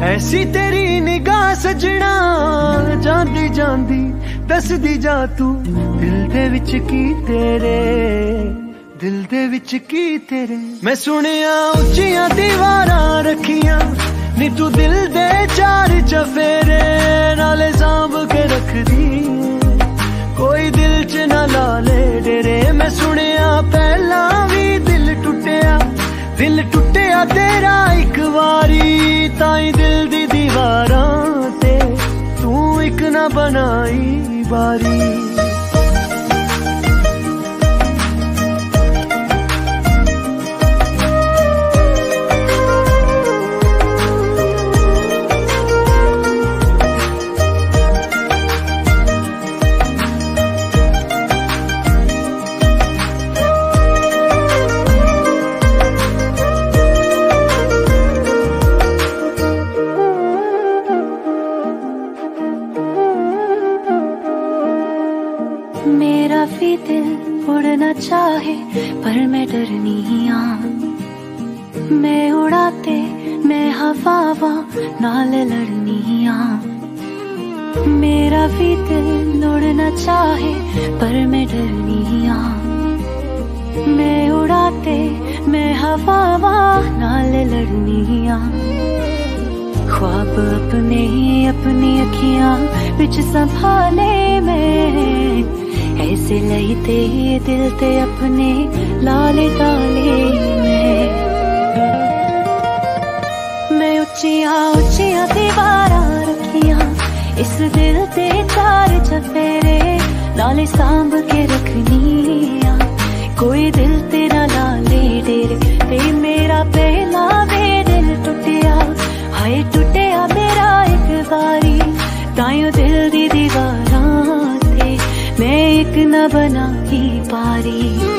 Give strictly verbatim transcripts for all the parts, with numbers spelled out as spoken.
ऐसी तेरी निगाह सजना जांदी जांदी दसदी जा तू दिल दे विच की तेरे, दिल दे विच की तेरे। मैं सुनिया उच्चियां दीवारां रखियां नी तू दिल दे चार चफेरे, नाले सांभ के रख दी कोई दिल च ना ला ले डेरे। मैं सुनिया पहला भी दिल टुटिया, दिल टुटिया तेरा एक वारी, ताई दिल दी दीवारां ते तू एक ना बनाई बारी। मेरा भी दिल उड़ना चाहे पर मैं डरनी आ, मैं उड़ाते मैं हवावा नाल लड़नी आ। मेरा भी दिल उड़ना चाहे पर मैं डरनी आ, मैं उड़ाते मैं हवावा नाल लड़नी आ। ख्वाब अपने अपनी अखियां विच संभाले मैं, ऐसे लईते दिल ते अपने लाले डाले मैं। मैं उच्चियां उच्चियां दीवारां रखियां इस दिल ते चार चफेरे, नाले सांभ के रखनी आ कोई दिल तेरा लाले डेरे। ते मेरा पहला वे दिल टुटिया, हाय टुटिया मेरा एक बारी, ताइयों दिल दी दीवारां ते मैं एक न बना ही पारी।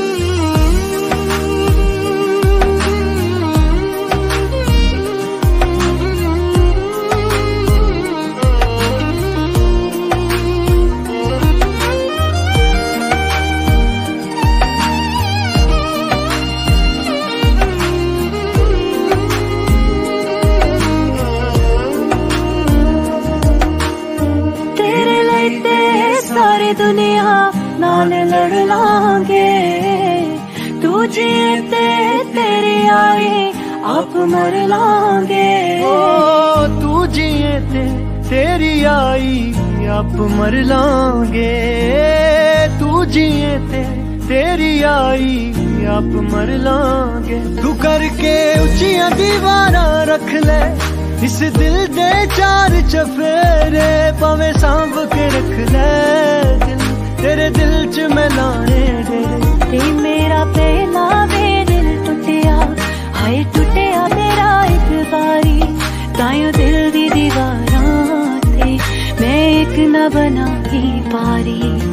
सारी दुनिया नाल लड़ लांगे, तू जिए ते तेरी आई आप मर लांगे। ओ तू जिए ते तेरी आई आप मर लांगे, तू जिए ते तेरी आई आप मर लांगे। तू करके उच्चियां दीवारां रख ले इस दिल दे चार चफेरे, भावे सांभ के रख ले दिल तेरे दिल च मैं लाने डेरे। ते मेरा पहला वे दिल टुटिया, हाय टुटिया मेरा एक बारी, ताइयों दिल दी दीवारां ते मैं एक न बना ही पारी।